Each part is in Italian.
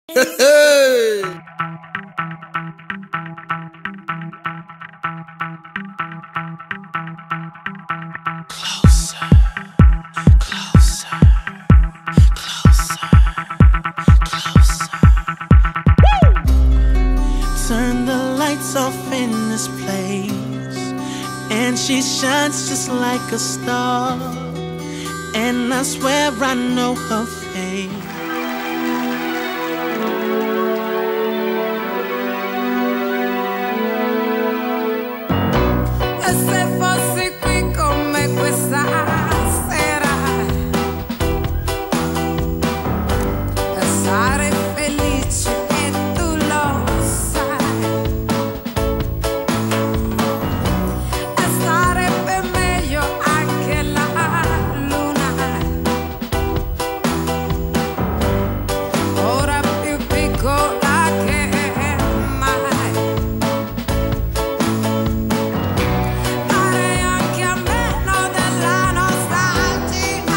Turn the lights off in this place, and she shines just like a star, and I swear I know her face. E se fossi qui con me questa sera, sarei felice e tu lo sai, e sarebbe meglio anche la luna, ora più piccola che mai. Farei anche a meno della nostalgia,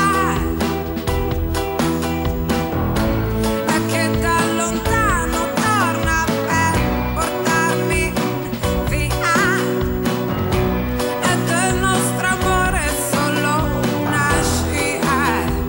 e che da lontano torna per portarmi via, e del nostro amore è solo una scia,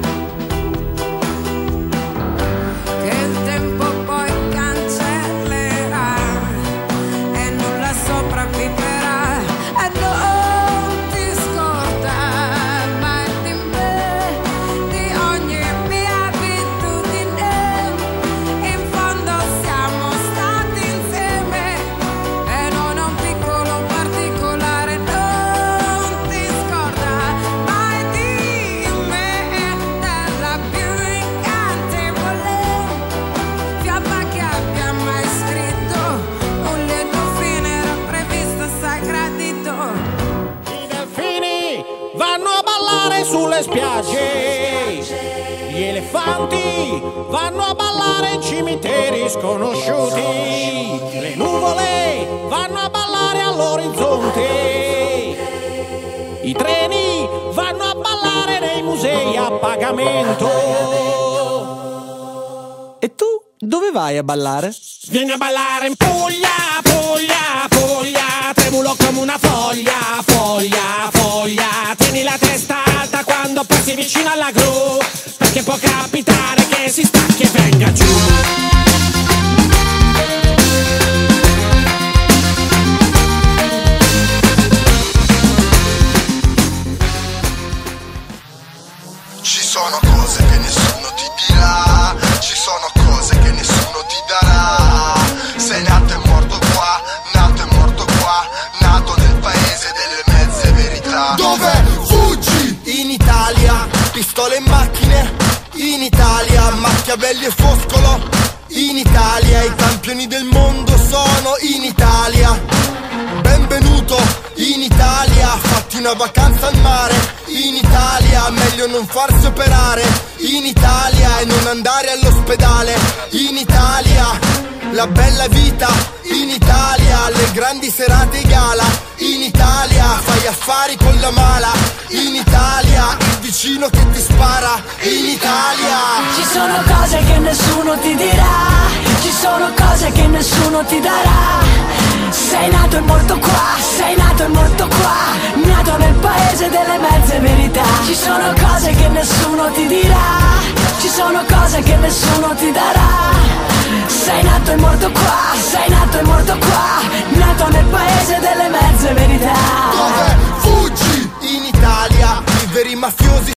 che il tempo poi cancellerà e nulla sopravviverà. E non ti scordare mai di me, di ogni mia abitudine. In fondo siamo stati insieme e non è un piccolo particolare. Non ti scordare mai di me, della più incantevole fiaba che abbia mai scritto. Un lieto fine era previsto, sai, gradito. I delfini vanno a ballare sulle spiagge, gli elefanti vanno a ballare in cimiteri sconosciuti, le nuvole vanno a ballare all'orizzonte, i treni vanno a ballare nei musei a pagamento. E tu dove vai a ballare? Vieni a ballare in Puglia, Puglia, Puglia, tremulo come una foglia, foglia, foglia. Tieni la testa alta quando passi vicino alla gru, perché può capitare che si stacchi e venga giù. Ci sono cose che nessuno ti dirà, ci sono cose che nessuno ti darà. Sei nato e morto qua, nato e morto qua, nato nel paese delle mezze verità. Dove fuggi? In Italia, pistole e macchine. In Italia, Machiavelli e Foscolo. In Italia, i campioni del mondo sono in Italia. Benvenuto in Italia, fatti una vacanza al mare. In Italia, meglio non farsi operare. In Italia e non andare all'ospedale. In Italia, la bella vita. In Italia, le grandi serate e gala. In Italia, fai affari con la mala. In Italia, il vicino che ti spara. In Italia Ci sono cose che nessuno ti dirà, ci sono cose che nessuno ti darà. Sei nato e morto qua, sei nato e morto qua, nato nel paese delle mezze verità. Ci sono cose che nessuno ti dirà, ci sono cose che nessuno ti darà. Sei nato e morto qua, sei nato e morto qua, nato nel paese delle mezze verità. dove fuggi? In Italia, i veri mafiosi